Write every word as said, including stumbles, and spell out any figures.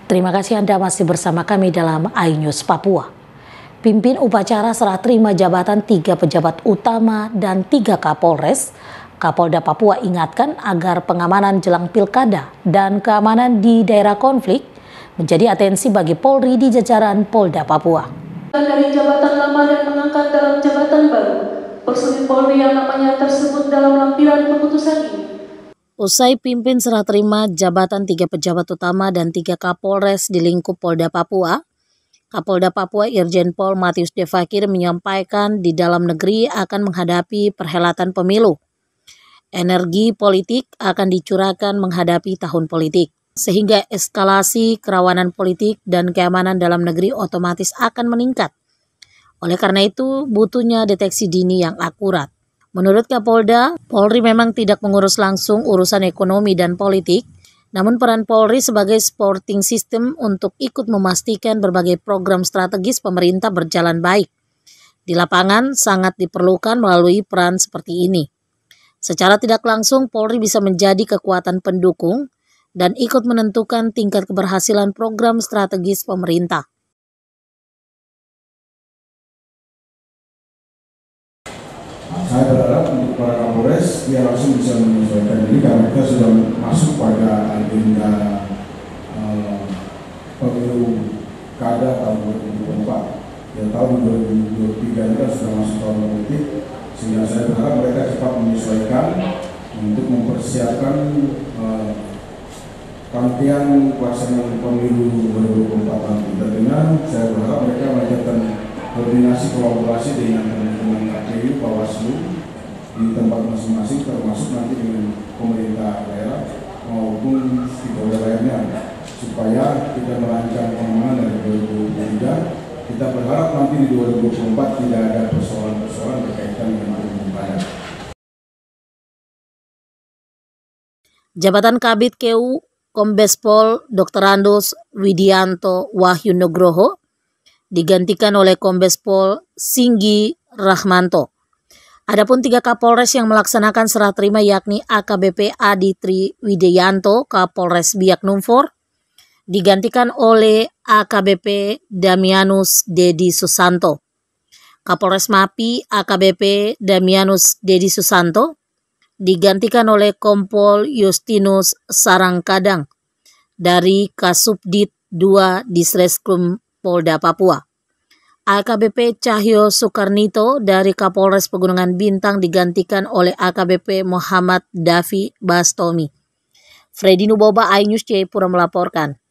Terima kasih Anda masih bersama kami dalam iNews Papua. Pimpin upacara serah terima jabatan tiga pejabat utama dan tiga Kapolres, Kapolda Papua ingatkan agar pengamanan jelang pilkada dan keamanan di daerah konflik menjadi atensi bagi Polri di jajaran Polda Papua. Dari jabatan lama dan mengangkat dalam jabatan baru, personil Polri yang namanya tersebut dalam lampiran keputusan ini. Usai pimpin serah terima jabatan tiga pejabat utama dan tiga Kapolres di lingkup Polda Papua, Kapolda Papua Irjen Pol Matius Devakir menyampaikan di dalam negeri akan menghadapi perhelatan pemilu. Energi politik akan dicurahkan menghadapi tahun politik, sehingga eskalasi kerawanan politik dan keamanan dalam negeri otomatis akan meningkat. Oleh karena itu, butuhnya deteksi dini yang akurat. Menurut Kapolda, Polri memang tidak mengurus langsung urusan ekonomi dan politik, namun peran Polri sebagai supporting system untuk ikut memastikan berbagai program strategis pemerintah berjalan baik. Di lapangan sangat diperlukan melalui peran seperti ini. Secara tidak langsung, Polri bisa menjadi kekuatan pendukung dan ikut menentukan tingkat keberhasilan program strategis pemerintah. Saya berharap untuk para Kapolres dia langsung bisa menyesuaikan diri karena kita sudah masuk pada agenda uh, pemilu kada tahun dua ribu dua puluh empat. Ya, tahun dua ribu dua puluh tiga kita sudah masuk tahun politik, sehingga saya berharap mereka cepat menyesuaikan untuk mempersiapkan uh, rangkaian pelaksanaan pemilu dua ribu dua puluh empat nanti. Tentunya saya berharap mereka melakukan koordinasi kolaborasi dengan teman-teman K P U, Bawaslu di tempat masing-masing, termasuk nanti dengan pemerintah daerah maupun stakeholder lainnya, supaya kita merancang pengamanan dari dua ribu dua puluh tiga. Kita berharap nanti di dua ribu dua puluh empat tidak ada persoalan-persoalan berkaitan dengan pilkada. Jabatan Kabid K U Kombes Pol Doktor Andos Widianto Wahyu Nugroho digantikan oleh Kombes Pol Singgi Rahmanto. Adapun tiga Kapolres yang melaksanakan serah terima yakni A K B P Adi Tri Widianto, Kapolres Biak Numfor, digantikan oleh A K B P Damianus Dedi Susanto. Kapolres Mapi A K B P Damianus Dedi Susanto digantikan oleh Kompol Justinus Sarangkadang dari Kasubdit dua Disreskrim Polda Papua. A K B P Cahyo Soekarnito dari Kapolres Pegunungan Bintang digantikan oleh A K B P Muhammad Davi Bastomi. Freddy Nuboba, iNews Jayapura melaporkan.